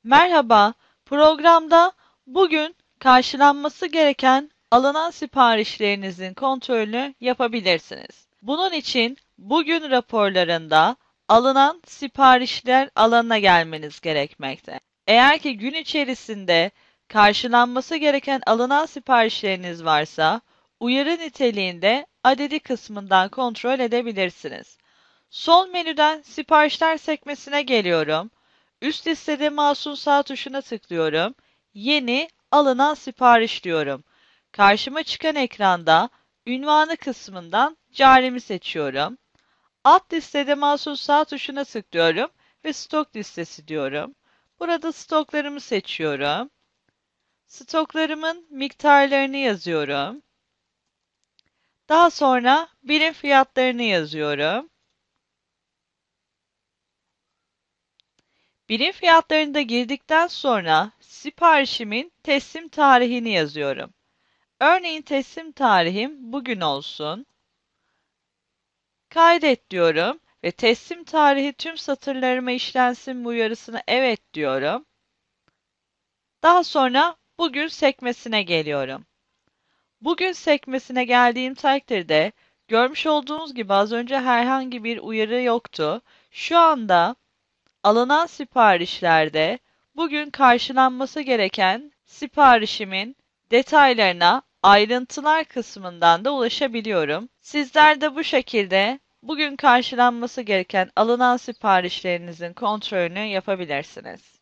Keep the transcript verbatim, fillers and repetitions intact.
Merhaba, programda bugün karşılanması gereken alınan siparişlerinizin kontrolünü yapabilirsiniz. Bunun için bugün raporlarında alınan siparişler alanına gelmeniz gerekmekte. Eğer ki gün içerisinde karşılanması gereken alınan siparişleriniz varsa, uyarı niteliğinde adedi kısmından kontrol edebilirsiniz. Sol menüden siparişler sekmesine geliyorum. Üst listede mouse'un sağ tuşuna tıklıyorum. Yeni alınan sipariş diyorum. Karşıma çıkan ekranda ünvanı kısmından carimi seçiyorum. Alt listede mouse'un sağ tuşuna tıklıyorum ve stok listesi diyorum. Burada stoklarımı seçiyorum. Stoklarımın miktarlarını yazıyorum. Daha sonra birim fiyatlarını yazıyorum. Birim fiyatlarını da girdikten sonra siparişimin teslim tarihini yazıyorum. Örneğin teslim tarihim bugün olsun. Kaydet diyorum ve teslim tarihi tüm satırlarıma işlensin mi uyarısına evet diyorum. Daha sonra bugün sekmesine geliyorum. Bugün sekmesine geldiğim takdirde görmüş olduğunuz gibi az önce herhangi bir uyarı yoktu. Şu anda alınan siparişlerde bugün karşılanması gereken siparişimin detaylarına ayrıntılar kısmından da ulaşabiliyorum. Sizler de bu şekilde bugün karşılanması gereken alınan siparişlerinizin kontrolünü yapabilirsiniz.